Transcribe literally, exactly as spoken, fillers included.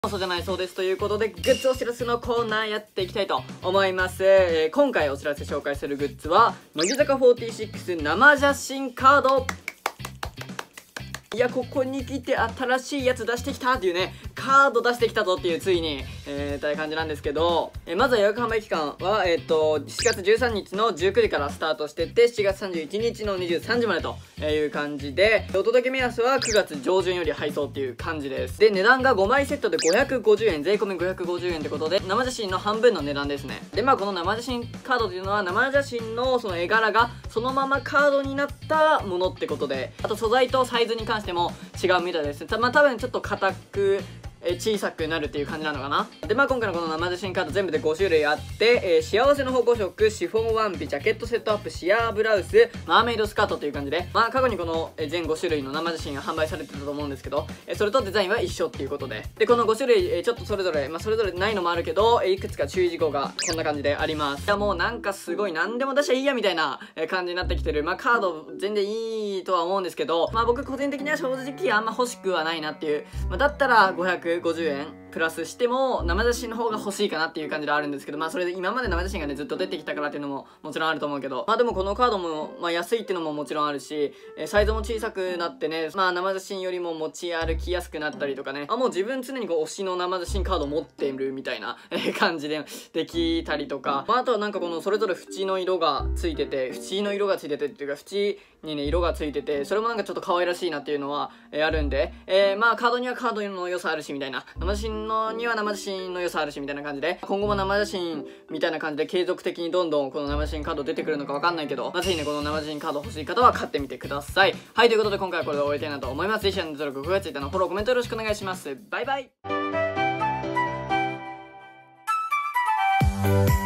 そうじゃないそうですということで、グッズお知らせのコーナーやっていきたいと思います。えー、今回お知らせ紹介するグッズは乃木坂フォーティーシックス生写真カード。いや、ここに来て新しいやつ出してきたっていうね、カード出してきたぞっていう、ついに、えー、という感じなんですけど、えー、まずは予約販売期間は、えっと、しちがつじゅうさんにちのじゅうくじからスタートしてて、しちがつさんじゅういちにちのにじゅうさんじまでという感じで、お届け目安はくがつ上旬より配送っていう感じです。で、値段がごまいセットでごひゃくごじゅうえん、税込みごひゃくごじゅうえんってことで、生写真の半分の値段ですね。で、まあこの生写真カードというのは、生写真のその絵柄がそのままカードになったものってことで、あと素材とサイズに関しても違うみたいです。たまあ多分ちょっと硬くえ小さくなるっていう感じなのかな。で、まあ今回のこの生写真カード全部でごしゅるいあって、えー、幸せの保護色、シフォンワンピ、ジャケットセットアップ、シアーブラウス、マーメイドスカートという感じで、まあ過去にこの全ごしゅるいの生写真が販売されてたと思うんですけど、えー、それとデザインは一緒っていうことで、でこのごしゅるい、えー、ちょっとそれぞれ、まあそれぞれないのもあるけど、えー、いくつか注意事項がこんな感じであります。いや、もうなんかすごい何でも出しゃいいやみたいな感じになってきてる。まあカード全然いいとは思うんですけど、まあ僕個人的には正直あんま欲しくはないなっていう、まあ、だったらごひゃくごじゅうえんプラスしても生写真の方が欲しいかなっていう感じであるんですけど、まあそれで今まで生写真がねずっと出てきたからっていうのももちろんあると思うけど、まあでもこのカードもまあ安いっていうのももちろんあるし、えー、サイズも小さくなってね、まあ生写真よりも持ち歩きやすくなったりとかね、あもう自分常にこう推しの生写真カード持っているみたいな、えー、感じでできたりとか、まあ、あとはなんかこのそれぞれ縁の色がついてて、縁の色がついててっていうか縁にね色がついてて、それもなんかちょっと可愛らしいなっていうのは、えー、あるんで、えー、まあカードにはカードの良さあるしみたいな、生写真のには生写真の良さあるしみたいな感じで、今後も生写真みたいな感じで継続的にどんどんこの生写真カード出てくるのかわかんないけど、まあ、ぜひねこの生写真カード欲しい方は買ってみてください。はい、ということで今回はこれで終えたいなと思います。ぜひチャンネル登録、グッドボタン、Twitterのフォロー、コメントよろしくお願いします。バイバイ。